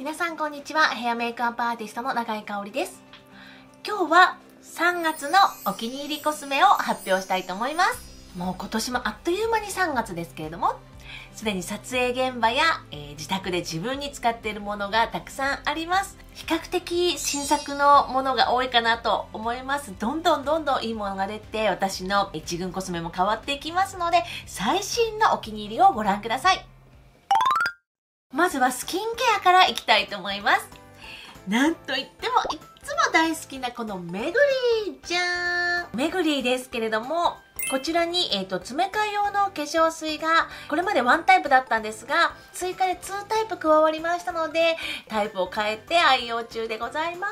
皆さんこんにちは。ヘアメイクアップアーティストの永井香織です。今日は3月のお気に入りコスメを発表したいと思います。もう今年もあっという間に3月ですけれども、すでに撮影現場や、自宅で自分に使っているものがたくさんあります。比較的新作のものが多いかなと思います。どんどんいいものが出て、私の一軍コスメも変わっていきますので、最新のお気に入りをご覧ください。まずはスキンケアからいきたいと思います。なんといってもいつも大好きなこのメグリーじゃーん。メグリーですけれども、こちらに、詰め替え用の化粧水が、これまで1タイプだったんですが、追加で2タイプ加わりましたので、タイプを変えて愛用中でございます。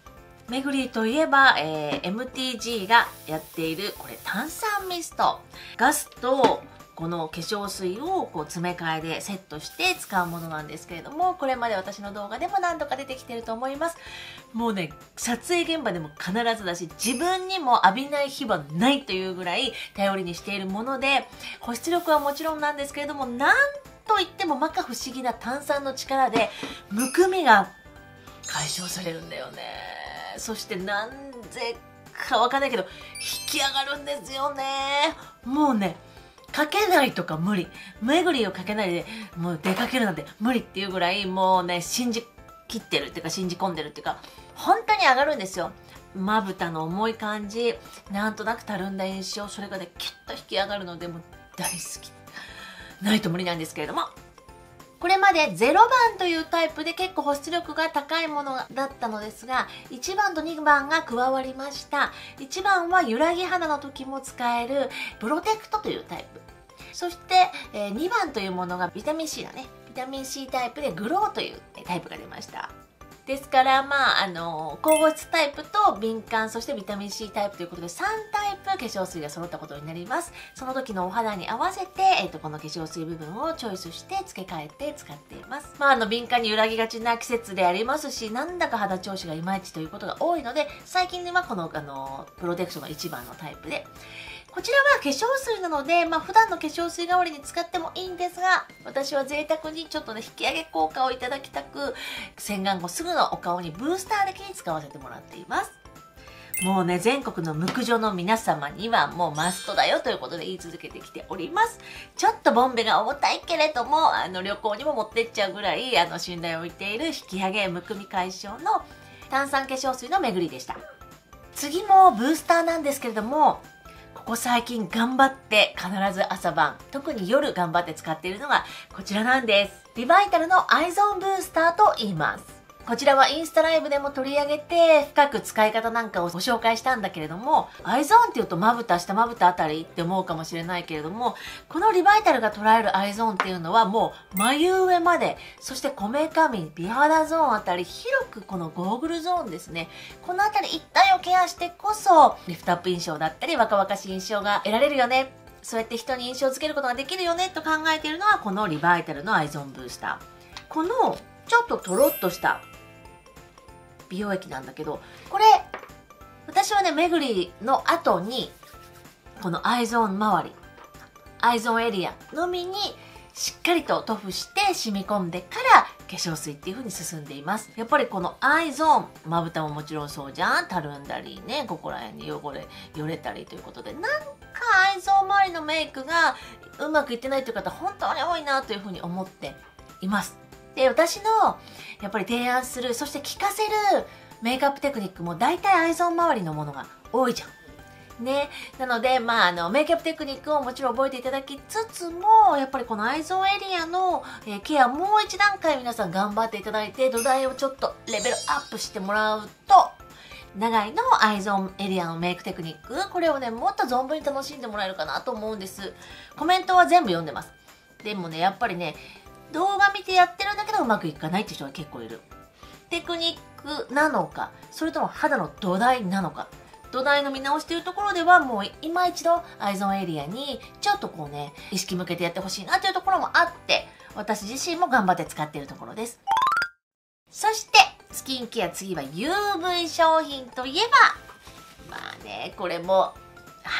メグリーといえば、MTG がやっている、これ炭酸ミスト。ガスと、この化粧水をこう詰め替えでセットして使うものなんですけれども、これまで私の動画でも何度か出てきてると思います。もうね、撮影現場でも必ずだし、自分にも浴びない日はないというぐらい頼りにしているもので、保湿力はもちろんなんですけれども、なんといっても摩訶不思議な炭酸の力でむくみが解消されるんだよね。そしてなんでかわかんないけど引き上がるんですよね。もうね、かけないとか無理。メグリーをかけないでもう出かけるなんて無理っていうぐらい、もうね、信じきってるっていうか、信じ込んでるっていうか、本当に上がるんですよ。まぶたの重い感じ、なんとなくたるんだ印象、それがね、キュッと引き上がるので、もう大好き。ないと無理なんですけれども。これまで0番というタイプで結構保湿力が高いものだったのですが、1番と2番が加わりました。1番は揺らぎ肌の時も使えるプロテクトというタイプ。そして、2番というものがビタミン C だね。ビタミン C タイプでグローというタイプが出ました。ですから、高保湿タイプと敏感、そしてビタミン C タイプということで3タイプ化粧水が揃ったことになります。その時のお肌に合わせて、この化粧水部分をチョイスして付け替えて使っています。敏感に揺らぎがちな季節でありますし、なんだか肌調子がいまいちということが多いので、最近ではこの、プロテクトの1番のタイプで、こちらは化粧水なので、普段の化粧水代わりに使ってもいいんですが、私は贅沢にちょっとね、引き上げ効果をいただきたく、洗顔後すぐのお顔にブースター的に使わせてもらっています。もうね、全国のムク女の皆様にはもうマストだよということで言い続けてきております。ちょっとボンベが重たいけれども、旅行にも持ってっちゃうぐらい、信頼を置いている引き上げむくみ解消の炭酸化粧水のめぐりでした。次もブースターなんですけれども、ここ最近頑張って必ず朝晩、特に夜頑張って使っているのがこちらなんです。リバイタルのアイゾーンブースターと言います。こちらはインスタライブでも取り上げて深く使い方なんかをご紹介したんだけれども、アイゾーンって言うとまぶた、下まぶたあたりって思うかもしれないけれども、このリバイタルが捉えるアイゾーンっていうのはもう眉上まで、そしてこめかみ、美肌ゾーンあたり、広くこのゴーグルゾーンですね。このあたり一体をケアしてこそリフトアップ印象だったり若々しい印象が得られるよね。そうやって人に印象をつけることができるよねと考えているのはこのリバイタルのアイゾーンブースター。このちょっととろっとした美容液なんだけど、これ私はね、メグリーの後にこのアイゾーン周り、アイゾーンエリアのみにしっかりと塗布して染み込んでから化粧水っていう風に進んでいます。やっぱりこのアイゾーン、まぶたももちろんそうじゃん、たるんだりね、ここら辺によれたりということで、なんかアイゾーン周りのメイクがうまくいってないという方本当に多いなという風に思っています。で、私のやっぱり提案する、そして効かせるメイクアップテクニックも大体アイゾーン周りのものが多いじゃん。ね。なので、メイクアップテクニックをもちろん覚えていただきつつも、やっぱりこのアイゾーンエリアのケアもう一段階皆さん頑張っていただいて、土台をちょっとレベルアップしてもらうと、長いのアイゾーンエリアのメイクテクニック、これをね、もっと存分に楽しんでもらえるかなと思うんです。コメントは全部読んでます。でもね、やっぱりね、動画見てやってるんだけどうまくいかないって人が結構いる。テクニックなのか、それとも肌の土台なのか。土台の見直しというところではもう今一度アイゾーンエリアにちょっとこうね、意識向けてやってほしいなというところもあって、私自身も頑張って使っているところです。そしてスキンケア、次は UV 商品といえば、これもはい、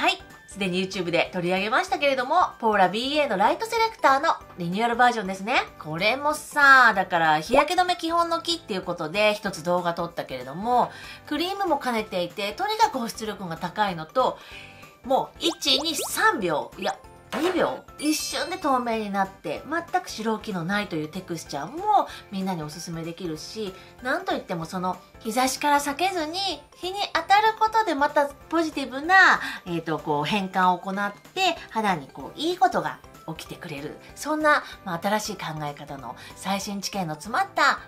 すでに YouTube で取り上げましたけれども、ポーラ BA のライトセレクターのリニューアルバージョンですね。これもさ、だから日焼け止め基本の木っていうことで一つ動画撮ったけれども、クリームも兼ねていて、とにかく保湿力が高いのと、もう1、2、3秒、いや、2秒一瞬で透明になって全く白気のないというテクスチャーもみんなにおすすめできるし、なんといってもその日差しから避けずに日に当たることでまたポジティブな、変換を行って肌にいいことが起きてくれる、そんな、新しい考え方の最新知見の詰まった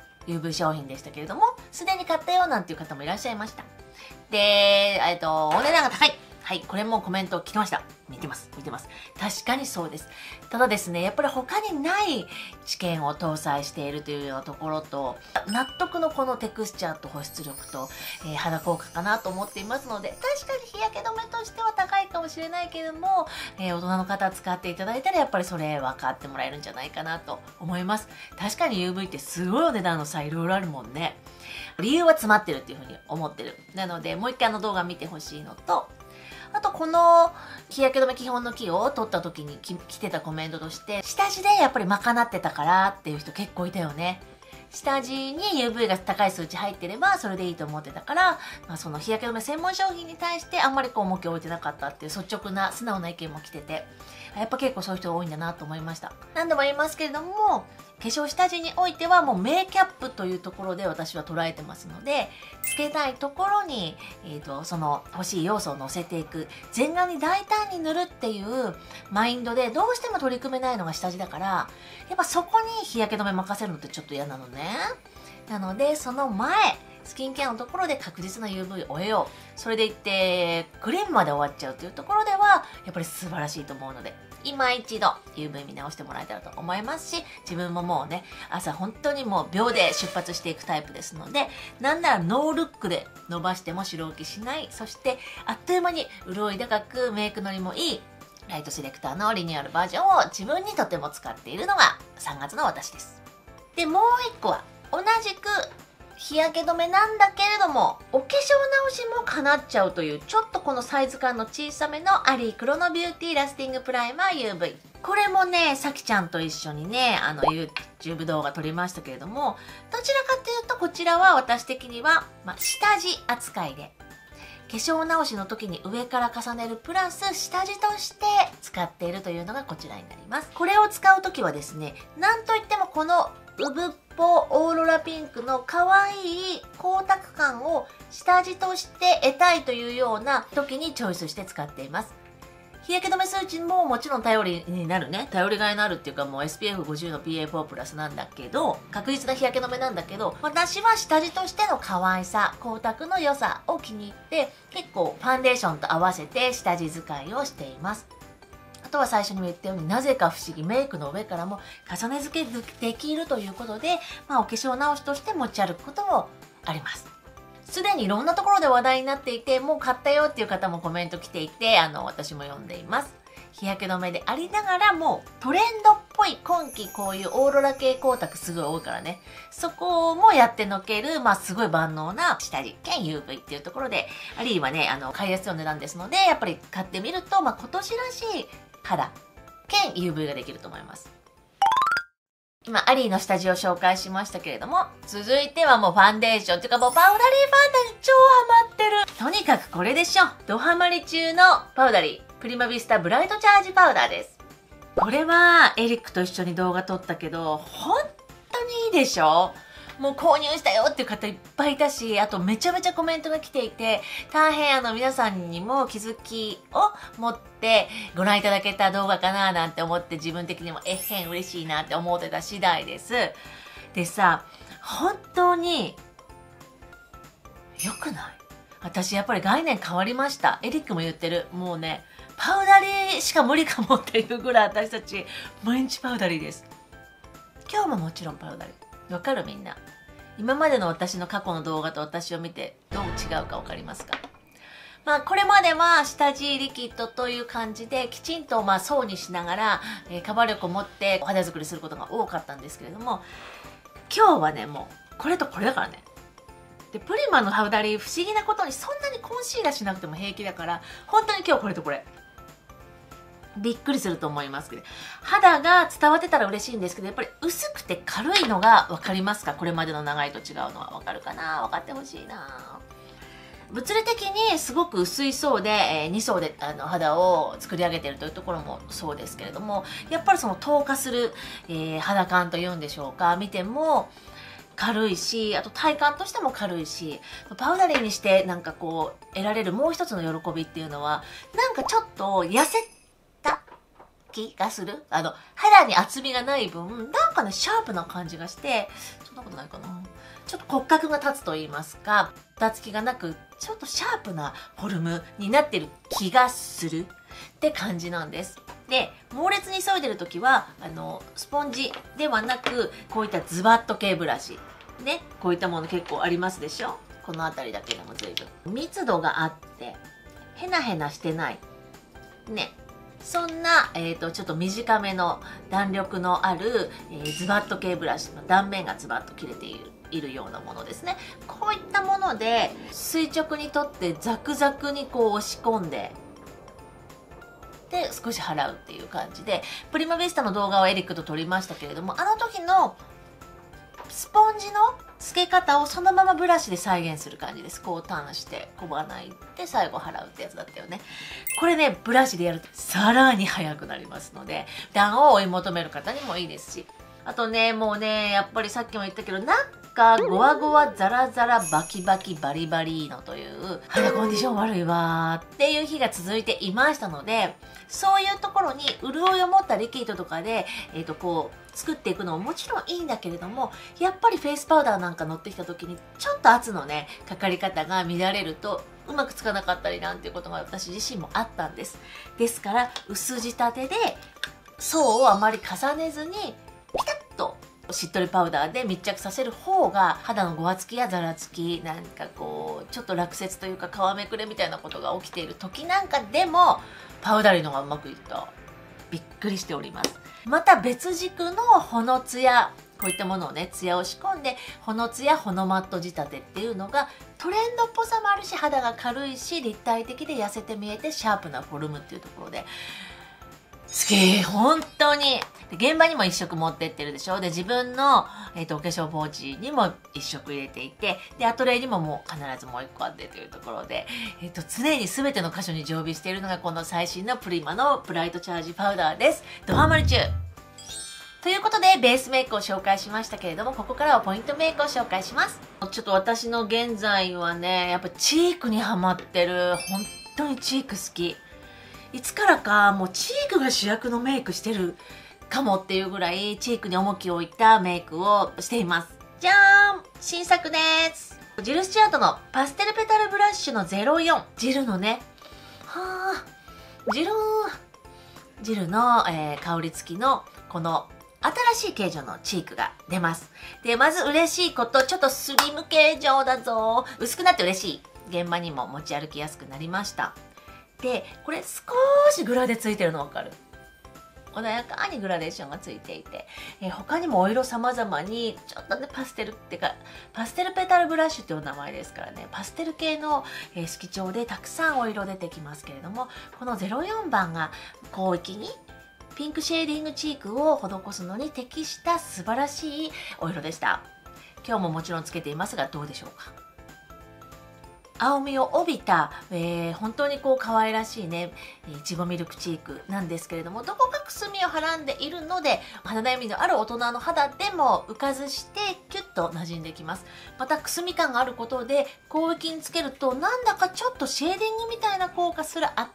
UV 商品でしたけれども、すでに買ったよなんていう方もいらっしゃいました。で、お値段が高い。はい、これもコメント来てました。見てます。確かにそうです。ただですね、やっぱり他にない知見を搭載しているというようなところと、納得のこのテクスチャーと保湿力と、肌効果かなと思っていますので、確かに日焼け止めとしては高いかもしれないけれども、大人の方使っていただいたらやっぱりそれ分かってもらえるんじゃないかなと思います。確かに UV ってすごいお値段の差いろいろあるもんね。理由は詰まってるっていうふうに思ってる。なので、もう一回動画見てほしいのと、あとこの日焼け止め基本の木を撮った時に来てたコメントとして、下地でやっぱり賄ってたからっていう人結構いたよね。下地に UV が高い数値入ってればそれでいいと思ってたから、その日焼け止め専門商品に対してあんまり重きを置いてなかったっていう率直な素直な意見も来てて、やっぱ結構そういう人が多いんだなと思いました。何度も言いますけれども、化粧下地においてはもうメイキャップというところで私は捉えてますので、つけたいところに、その欲しい要素を乗せていく、全顔に大胆に塗るっていうマインドでどうしても取り組めないのが下地だから、やっぱそこに日焼け止め任せるのってちょっと嫌なのね。なのでその前、スキンケアのところで確実な UV を終えよう。それでいってクリームまで終わっちゃうというところではやっぱり素晴らしいと思うので、今一度 UV 見直してもらえたらと思いますし、自分ももうね、朝本当にもう秒で出発していくタイプですので、なんならノールックで伸ばしても白浮きしない、そしてあっという間に潤い高くメイクのりもいいライトセレクターのリニューアルバージョンを自分にとても使っているのが3月の私です。で、もう一個は同じく日焼け止めなんだけれども、お化粧直しも叶っちゃうという、ちょっとこのサイズ感の小さめのアリークロノビューティーラスティングプライマー UV。これもね、さきちゃんと一緒にね、YouTube 動画撮りましたけれども、どちらかというとこちらは私的には、下地扱いで、化粧直しの時に上から重ねるプラス下地として使っているというのがこちらになります。これを使う時はですね、なんといってもこのウブッポオーロラピンクの可愛い光沢感を下地として得たいというような時にチョイスして使っています。日焼け止め数値ももちろん頼りになるね。頼りがいのあるっていうかもう SPF50 の PA4 プラスなんだけど、確実な日焼け止めなんだけど、私は下地としての可愛さ、光沢の良さを気に入って、結構ファンデーションと合わせて下地使いをしています。あとは最初にも言ったように、なぜか不思議、メイクの上からも重ね付けできるということで、お化粧直しとして持ち歩くこともあります。すでにいろんなところで話題になっていて、もう買ったよっていう方もコメント来ていて、私も読んでいます。日焼け止めでありながらもトレンドっぽい今季こういうオーロラ系光沢すごい多いからね、そこもやってのける、すごい万能な下地兼 UV っていうところで、アリーはね、買いやすいお値段ですので、やっぱり買ってみると、今年らしい肌兼 UV ができると思います。今、アリーの下地を紹介しましたけれども、続いてはもうファンデーションっていうかもうパウダリーファンデに超ハマってる。とにかくこれでしょ。ドハマり中のパウダリー、プリマビスタブライトチャージパウダーです。これはエリックと一緒に動画撮ったけど、本当にいいでしょ？もう購入したよっていう方いっぱいいたし、あとめちゃめちゃコメントが来ていて、大変皆さんにも気づきを持ってご覧いただけた動画かななんて思って、自分的にも嬉しいなって思ってた次第です。でさ、本当に良くない？私やっぱり概念変わりました。エリックも言ってる。もうね、パウダリーしか無理かもっていうぐらい私たち毎日パウダリーです。今日ももちろんパウダリー。わかるみんな。今までの私の過去の動画と私を見てどう違うかわかりますか？これまでは下地リキッドという感じできちんと層にしながら、カバー力を持ってお肌作りすることが多かったんですけれども、今日はね、もうこれとこれだからね。で、プリマのパウダリー不思議なことにそんなにコンシーラーしなくても平気だから、本当に今日これとこれ。 びっくりすると思いますけど、肌が伝わってたら嬉しいんですけど、やっぱり薄くて軽いのが分かりますか？これまでの長いと違うのは分かるかな？分かってほしいな。物理的にすごく薄い層で、2層で肌を作り上げているというところもそうですけれども、やっぱりその透過する、肌感というんでしょうか、見ても軽いし、あと体感としても軽いし、パウダリーにしてなんかこう得られるもう一つの喜びっていうのは、なんかちょっと痩せた気がする。肌に厚みがない分、なんかね、シャープな感じがして、そんなことないかな。ちょっと骨格が立つと言いますか、たつきがなく、ちょっとシャープなフォルムになってる気がするって感じなんです。で、猛烈に急いでる時は、スポンジではなく、こういったズバッと系ブラシ。ね、こういったもの結構ありますでしょ？この辺りだけでも随分。密度があって、ヘナヘナしてない。ね。そんな、ちょっと短めの弾力のある、ズバッと系ブラシの断面がズバッと切れているようなものですね。こういったもので垂直にとってザクザクにこう押し込んで、で少し払うっていう感じで、プリマヴィスタの動画をエリックと撮りましたけれども、あの時のスポンジの付け方をそのままブラシで再現する感じです。こうターンしてこばないで最後払うってやつだったよね。これね、ブラシでやるとさらに速くなりますので、段を追い求める方にもいいですし、あとね、もうね、やっぱりさっきも言ったけど、なんかゴワゴワザラザラバキバキバリバリのという肌コンディション悪いわーっていう日が続いていましたので、そういうところに潤いを持ったリキッドとかで、こう作っていくのももちろんいいんだけれども、やっぱりフェイスパウダーなんか乗ってきた時にちょっと圧のねかかり方が乱れるとうまくつかなかったりなんていうことが私自身もあったんです。ですから薄仕立てで層をあまり重ねずにピタッとしっとりパウダーで密着させる方が肌のごわつきやざらつき、なんかこうちょっと落雪というか皮めくれみたいなことが起きている時なんかでもパウダリーのがうまくいった。びっくりしております。また別軸のほのツヤ、こういったものをね、ツヤを仕込んでほのツヤほのマット仕立てっていうのがトレンドっぽさもあるし、肌が軽いし立体的で痩せて見えてシャープなフォルムっていうところで好き、本当に。で現場にも一色持ってってるでしょ。で自分の、お化粧ポーチにも一色入れていて、でアトレイにももう必ずもう一個あってというところで、常に全ての箇所に常備しているのがこの最新のプリマのブライトチャージパウダーです。ドハマり中ということでベースメイクを紹介しましたけれども、ここからはポイントメイクを紹介します。ちょっと私の現在はね、やっぱチークにハマってる。本当にチーク好き。いつからかもうチークが主役のメイクしてるかもっていうぐらいチークに重きを置いたメイクをしています。じゃーん、新作です。ジルスチュアートのパステルペタルブラッシュの04、ジルのね、ジルの、香り付きのこの新しい形状のチークが出ます。でまず嬉しいこと、ちょっとスリム形状だぞ、薄くなって嬉しい。現場にも持ち歩きやすくなりました。でこれ少しグラデついてるの分かる？穏やかにグラデーションがついていて、他にもお色様々にちょっとねパステルってかパステルペタルブラッシュっていう名前ですからね、パステル系の、色調でたくさんお色出てきますけれども、この04番が広域にピンクシェーディングチークを施すのに適した素晴らしいお色でした。今日ももちろんつけていますがどうでしょうか。青みを帯びた、本当にこう可愛らしいねいちごミルクチークなんですけれども、どこかくすみをはらんでいるので肌悩みのある大人の肌でも浮かずしてキュッと馴染んできます。またくすみ感があることで広域につけるとなんだかちょっとシェーディングみたいな効果すらあって、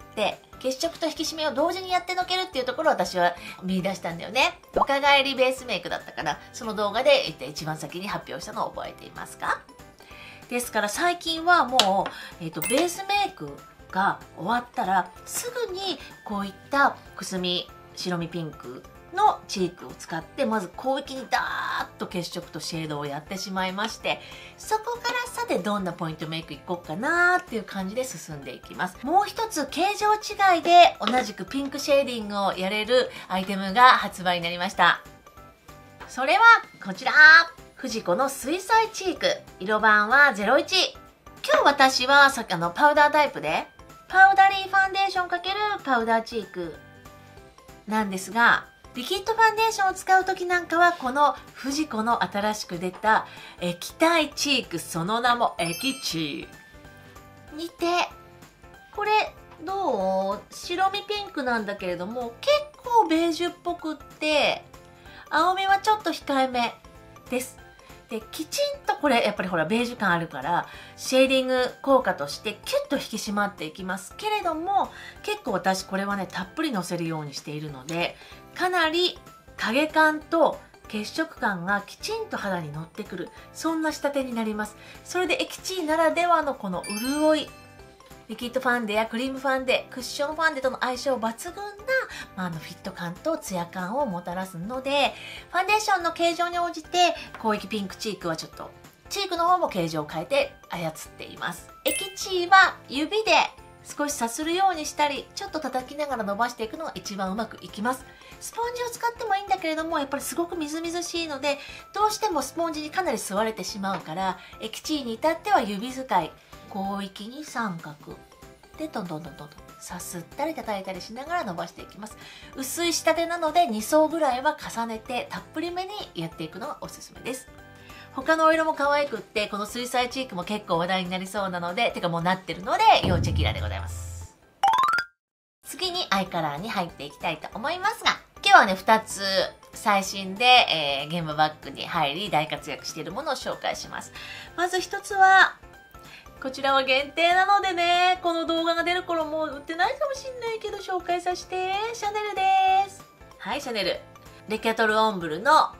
血色と引き締めを同時にやってのけるっていうところを私は見出したんだよね。若返りベースメイクだったかな。その動画で一番先に発表したのを覚えていますか？ですから最近はもう、ベースメイクが終わったらすぐにこういったくすみ白みピンクのチークを使ってまず広域にダーッと血色とシェードをやってしまいまして、そこからさてどんなポイントメイクいこうかなーっていう感じで進んでいきます。もう一つ形状違いで同じくピンクシェーディングをやれるアイテムが発売になりました。それはこちら、フジコの水彩チーク、色番は01。今日私はさっきパウダータイプでパウダリーファンデーション×パウダーチークなんですが、リキッドファンデーションを使う時なんかはこのフジコの新しく出た液体チーク、その名も液チーにて、これどう？白みピンクなんだけれども結構ベージュっぽくって、青みはちょっと控えめです。で、きちんとこれやっぱりほらベージュ感あるからシェーディング効果としてキュッと引き締まっていきますけれども、結構私これはねたっぷりのせるようにしているので、かなり影感と血色感がきちんと肌に乗ってくる、そんな仕立てになります。それでエキチーならではのこの潤い、リキッドファンデやクリームファンデ、クッションファンデとの相性抜群な、フィット感とツヤ感をもたらすので、ファンデーションの形状に応じて広域ピンクチークはちょっとチークの方も形状を変えて操っています。エキチーは指で少しさするようにしたり、ちょっと叩きながら伸ばしていくのが一番うまくいきます。スポンジを使ってもいいんだけれども、やっぱりすごくみずみずしいので、どうしてもスポンジにかなり吸われてしまうから、エキチーに至っては指使い、広域に三角でどんどんさすったり叩いたりしながら伸ばしていきます。薄い仕立てなので2層ぐらいは重ねてたっぷりめにやっていくのがおすすめです。他のお色も可愛くって、この水彩チークも結構話題になりそうなので、てかもうなってるので要チェキラでございます。次にアイカラーに入っていきたいと思いますが、今日はね2つ最新で、現場バッグに入り大活躍しているものを紹介します。まず1つはこちらは限定なのでね、この動画が出る頃もう売ってないかもしんないけど紹介させて。シャネルです。はい、シャネルレキャトルオンブルの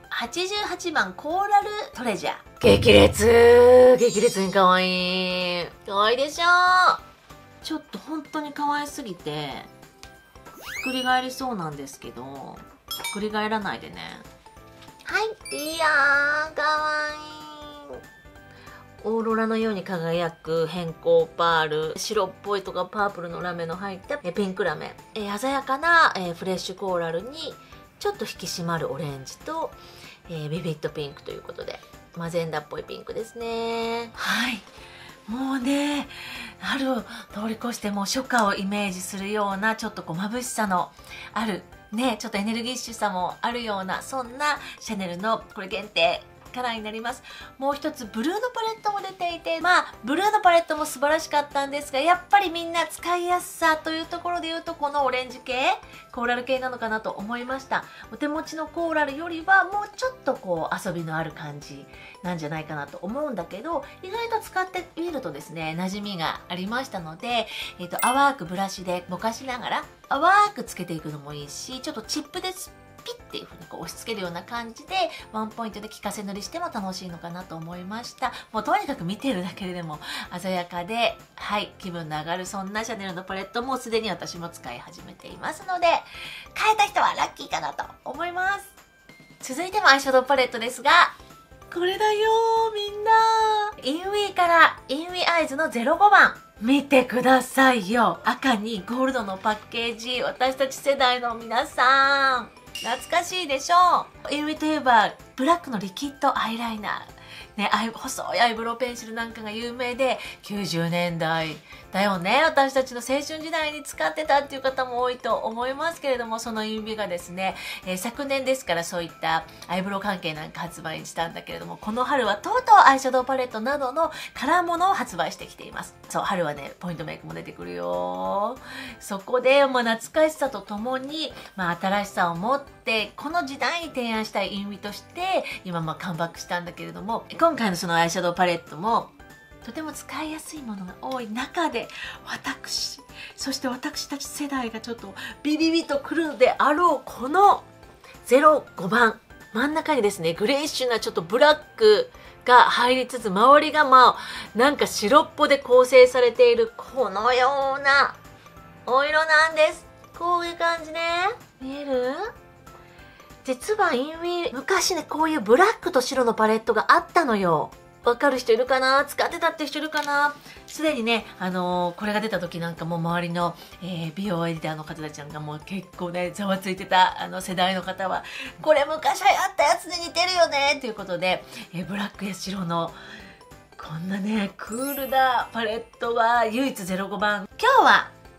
88番コーラルトレジャー。激烈に可愛い。可愛いでしょ。ちょっと本当に可愛すぎてひっくり返りそうなんですけど、ひっくり返らないでね。はい、いやー可愛い。オーロラのように輝く偏光パール、白っぽいとかパープルのラメの入ったピンクラメ、鮮やかなフレッシュコーラルにちょっと引き締まるオレンジとビビッドピンクということでマゼンダっぽいピンクですね。はい、もうね春を通り越してもう初夏をイメージするようなちょっとこう眩しさのあるね、ちょっとエネルギッシュさもあるような、そんなシャネルのこれ限定カラーになります。もう一つブルーのパレットも出ていて、ブルーのパレットも素晴らしかったんですが、やっぱりみんな使いやすさというところで言うとこのオレンジ系コーラル系なのかなと思いました。お手持ちのコーラルよりはもうちょっとこう遊びのある感じなんじゃないかなと思うんだけど、意外と使ってみるとですね馴染みがありましたので、淡くブラシでぼかしながら淡くつけていくのもいいし、ちょっとチップでピッっていう風にこう押し付けるような感じでワンポイントで効かせ塗りしても楽しいのかなと思いました。もうとにかく見てるだけでも鮮やかで、はい、気分の上がるそんなシャネルのパレットもすでに私も使い始めていますので、買えた人はラッキーかなと思います。続いてもアイシャドウパレットですが、これだよみんな、インウィーからインウィアイズの05番見てくださいよ。赤にゴールドのパッケージ、私たち世代の皆さん懐かしいでしょう。インウィといえばブラックのリキッドアイライナーね、細いアイブロウペンシルなんかが有名で、90年代だよね、私たちの青春時代に使ってたっていう方も多いと思いますけれども、そのインウィがですね、昨年ですからそういったアイブロウ関係なんか発売したんだけれども、この春はとうとうアイシャドウパレットなどのカラーものを発売してきています。そう、春はねポイントメイクも出てくるよ。そこで、懐かしさとともに、新しさを持ってこの時代に提案したいインウィとして今カムバックしたんだけれども、今回のそのアイシャドウパレットもとても使いやすいものが多い中で、そして私たち世代がちょっとビビビとくるであろうこの05番、真ん中にですねグレイッシュなちょっとブラックが入りつつ、周りがなんか白っぽで構成されているこのようなお色なんです。こういう感じね、見える？実はインウィ昔ねこういうブラックと白のパレットがあったのよ。わかる人いるかな？使ってたって人いるかな？すでにね、これが出た時なんかもう周りの、美容エディターの方たちなんかもう結構ねざわついてた世代の方は、これ昔流行ったやつで似てるよねということで、ブラックや白のこんなねクールなパレットが唯一05番。今日は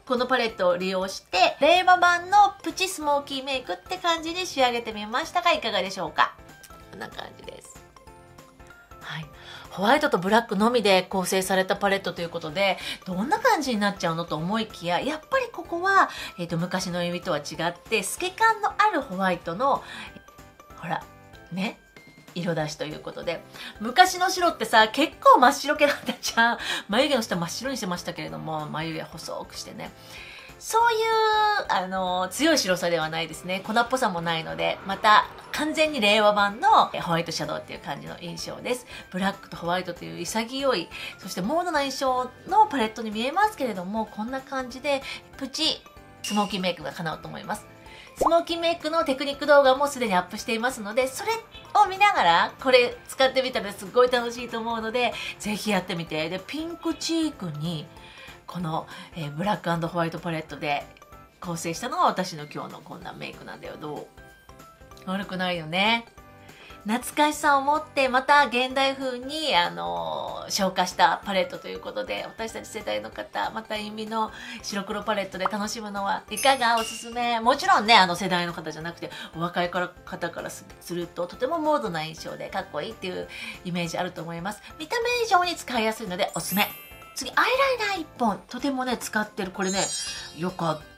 このパレットを利用して令和版のプチスモーキーメイクって感じに仕上げてみましたがいかがでしょうか。こんな感じです。はい、ホワイトとブラックのみで構成されたパレットということで、どんな感じになっちゃうのと思いきや、やっぱりここは、昔の指とは違って透け感のあるホワイトのほらね色出しということで、昔の白ってさ結構真っ白けだったじゃん。眉毛の下真っ白にしてましたけれども、眉毛細くしてね、そういう強い白さではないですね。粉っぽさもないので、また完全に令和版のホワイトシャドウっていう感じの印象です。ブラックとホワイトという潔い、そしてモードな印象のパレットに見えますけれども、こんな感じでプチスモーキーメイクが叶うと思います。スモーキーメイクのテクニック動画もすでにアップしていますので、それを見ながらこれ使ってみたらすっごい楽しいと思うので、ぜひやってみて。で、ピンクチークにこの、ブラック&ホワイトパレットで構成したのが私の今日のこんなメイクなんだよ。どう？悪くないよね。懐かしさを持ってまた現代風に昇華したパレットということで、私たち世代の方また意味の白黒パレットで楽しむのはいかがおすすめ。もちろんね世代の方じゃなくてお若い方からするととてもモードな印象でかっこいいっていうイメージあると思います。見た目以上に使いやすいのでおすすめ。次アイライナー1本とてもね使ってる。これねよかった。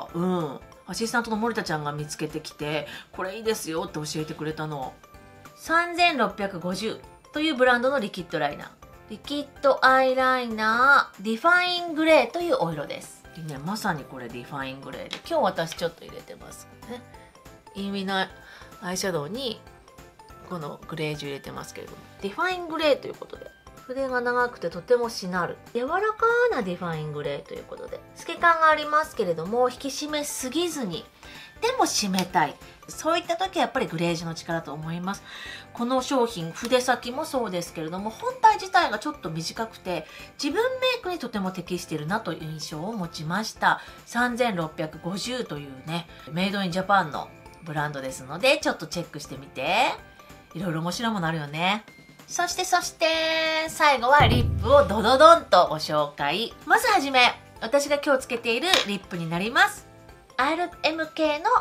アシスタントの森田ちゃんが見つけてきて、これいいですよって教えてくれたの。3650というブランドのリキッドライナー。リキッドアイライナーディファイングレーというお色です。ね、まさにこれディファイングレーで、今日私ちょっと入れてますね。意味ないアイシャドウにこのグレージュ入れてますけれども、ディファイングレーということで、筆が長くてとてもしなる柔らかなディファイングレーということで、透け感がありますけれども引き締めすぎずに、でも締めたい、そういった時はやっぱりグレージュの力と思います。この商品筆先もそうですけれども、本体自体がちょっと短くて自分メイクにとても適しているなという印象を持ちました。3650というねメイドインジャパンのブランドですので、ちょっとチェックしてみて。いろいろ面白いものあるよね。そして最後はリップをドドドンとご紹介。まずはじめ、私が今日つけているリップになります。RMK の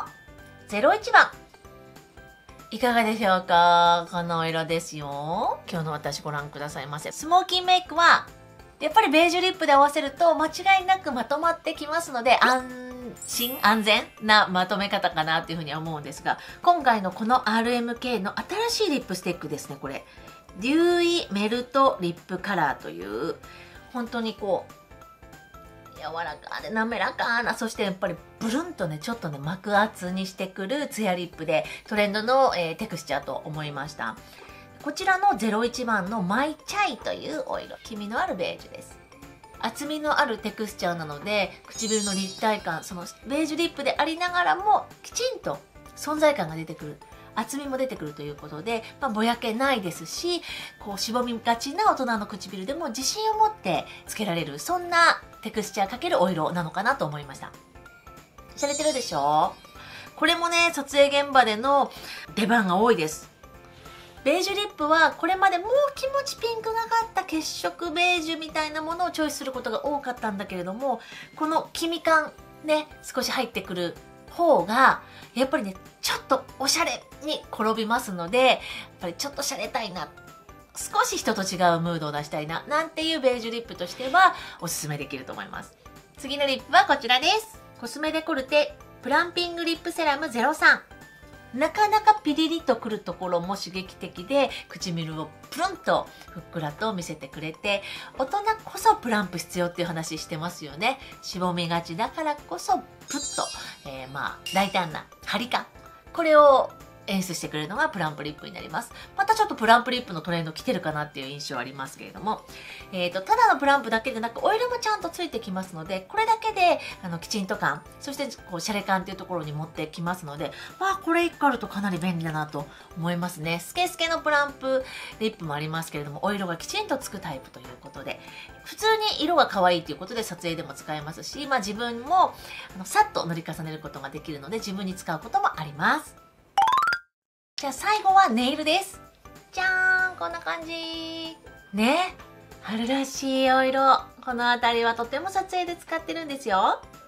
01番。いかがでしょうか？この色ですよ。今日の私ご覧くださいませ。スモーキーメイクはやっぱりベージュリップで合わせると間違いなくまとまってきますので、安心安全なまとめ方かなというふうには思うんですが、今回のこの RMK の新しいリップスティックですね。これデューイメルトリップカラーという本当にこう柔らかで滑らかな、そしてやっぱりブルンとねちょっとね膜厚にしてくるツヤリップでトレンドの、テクスチャーと思いました。こちらの01番のマイチャイというお色、黄みのあるベージュです。厚みのあるテクスチャーなので唇の立体感、そのベージュリップでありながらもきちんと存在感が出てくる、厚みも出てくるということで、ぼやけないですし、こうしぼみがちな大人の唇でも自信を持ってつけられる、そんなテクスチャーかけるお色なのかなと思いました。洒落てるでしょ？これもね撮影現場での出番が多いです。ベージュリップはこれまでもう気持ちピンクがかった血色ベージュみたいなものをチョイスすることが多かったんだけれども、この黄み感ね少し入ってくる方がやっぱりねちょっとおしゃれに転びますので、やっぱりちょっとしゃれたいな、少し人と違うムードを出したいななんていうベージュリップとしてはおすすめできると思います。次のリップはこちらです。コスメデコルテプランピングリップセラム03。なかなかピリリとくるところも刺激的で、唇をプルンとふっくらと見せてくれて、大人こそプランプ必要っていう話してますよね。しぼみがちだからこそプッと、大胆な張り感、これを演出してくれるのがプランプリップになります。またちょっとプランプリップのトレンド来てるかなっていう印象ありますけれども、ただのプランプだけでなくオイルもちゃんとついてきますので、これだけできちんと感、そしてこうシャレ感っていうところに持ってきますので、これ1個あるとかなり便利だなと思いますね。スケスケのプランプリップもありますけれども、お色がきちんとつくタイプということで、普通に色が可愛いということで撮影でも使えますし、自分もさっと塗り重ねることができるので自分に使うこともあります。じゃあ最後はネイルです。じゃーん、こんな感じね。春らしいお色、この辺りはとても撮影で使ってるんですよ。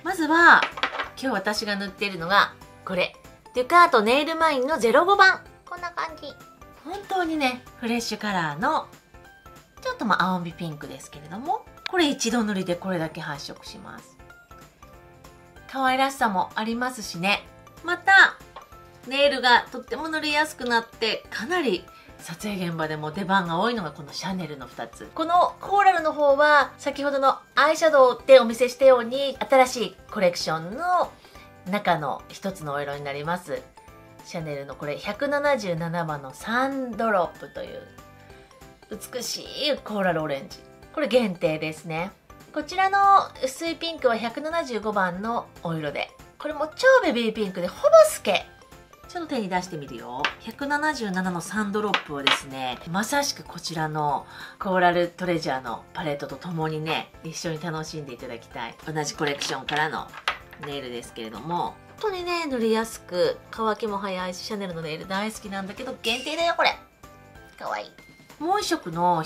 まずは今日私が塗っているのがこれデュカートネイルマインの05番。こんな感じ。本当にねフレッシュカラーのちょっと青みピンクですけれども、これ一度塗りでこれだけ発色します。可愛らしさもありますしね。またネイルがとっても塗りやすくなってかなり撮影現場でも出番が多いのがこのシャネルの2つ。このコーラルの方は先ほどのアイシャドウでお見せしたように新しいコレクションの中の一つのお色になります。シャネルのこれ177番のサンドロップという美しいコーラルオレンジ。これ限定ですね。こちらの薄いピンクは175番のお色で、これも超ベビーピンクでほぼ透け。ちょっと手に出してみるよ。177のサンドロップはですね、まさしくこちらのコーラルトレジャーのパレットとともにね、一緒に楽しんでいただきたい。同じコレクションからのネイルですけれども、本当にね、塗りやすく、乾きも早いし、シャネルのネイル大好きなんだけど、限定だよ、これ。かわいい。もう一色の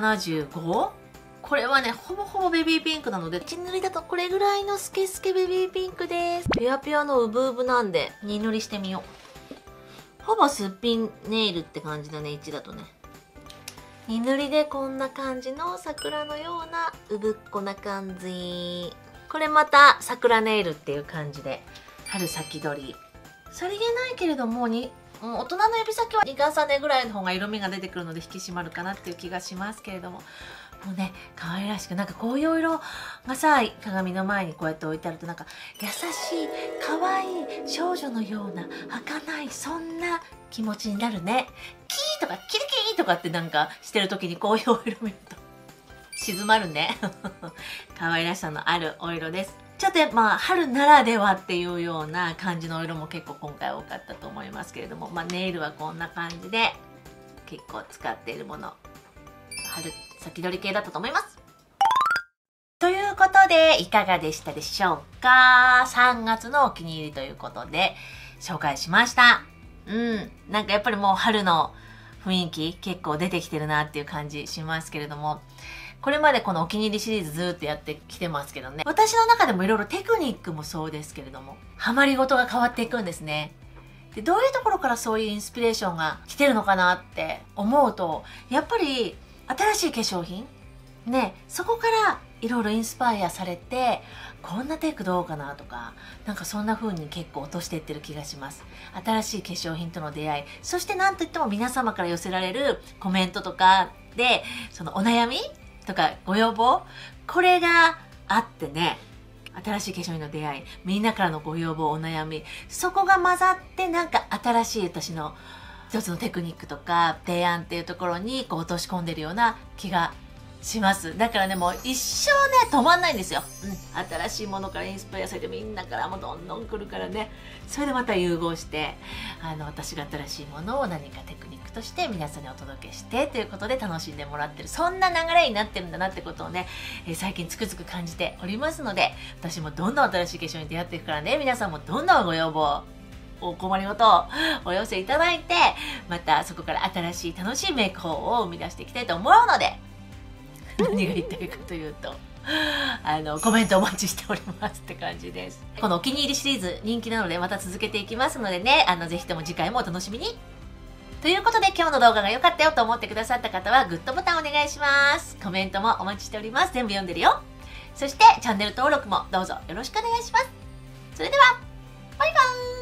175？これはね、ほぼほぼベビーピンクなので、1塗りだとこれぐらいのスケスケベビーピンクです。ピュアピュアのうぶうぶなんで、2塗りしてみよう。ほぼすっぴんネイルって感じだね、1だとね。2塗りでこんな感じの桜のようなうぶっこな感じ。これまた桜ネイルっていう感じで、春先取り。さりげないけれども、大人の指先は2重ねぐらいの方が色味が出てくるので引き締まるかなっていう気がしますけれども、もうね、可愛らしく、なんかこういう色がさ、鏡の前にこうやって置いてあると、なんか優しい、可愛い少女のような、儚い、そんな気持ちになるね。キーとかキリキーとかってなんかしてる時にこういうお色見ると静まるね。可愛らしさのあるお色です。ちょっと春ならではっていうような感じのお色も結構今回多かったと思いますけれども、ネイルはこんな感じで結構使っているもの。春先取り系だったと思います。ということで、いかがでしたでしょうか？ 3 月のお気に入りということで、紹介しました。なんかやっぱりもう春の雰囲気結構出てきてるなっていう感じしますけれども、これまでこのお気に入りシリーズずーっとやってきてますけどね、私の中でもいろいろテクニックもそうですけれども、ハマりごとが変わっていくんですね。で、どういうところからそういうインスピレーションが来てるのかなって思うと、やっぱり新しい化粧品ね、そこからいろいろインスパイアされて、こんなテイクどうかなとか、なんかそんな風に結構落としていってる気がします。新しい化粧品との出会い、そしてなんといっても皆様から寄せられるコメントとかで、そのお悩みとかご要望、これがあってね、新しい化粧品の出会い、みんなからのご要望、お悩み、そこが混ざってなんか新しい私の一つのテクニックとか提案っていうところにこう落とし込んでるような気がします。だからね、もう一生ね、止まんないんですよ。新しいものからインスパイアされてみんなからもどんどん来るからね。それでまた融合して、私が新しいものを何かテクニックとして皆さんにお届けしてということで楽しんでもらってる。そんな流れになってるんだなってことをね、最近つくづく感じておりますので、私もどんどん新しい化粧に出会っていくからね、皆さんもどんどんご要望、お困りごとをお寄せいただいて、またそこから新しい楽しいメイク法を生み出していきたいと思うので、何が言いたいかというと、コメントお待ちしておりますって感じです。このお気に入りシリーズ人気なのでまた続けていきますのでね、ぜひとも次回もお楽しみに。ということで今日の動画が良かったよと思ってくださった方はグッドボタンお願いします。コメントもお待ちしております。全部読んでるよ。そしてチャンネル登録もどうぞよろしくお願いします。それでは、バイバーイ。